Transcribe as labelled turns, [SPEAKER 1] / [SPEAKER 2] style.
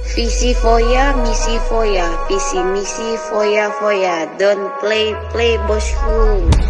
[SPEAKER 1] Visi foya, misi foya, visi misi foya foya. Don't play bosku.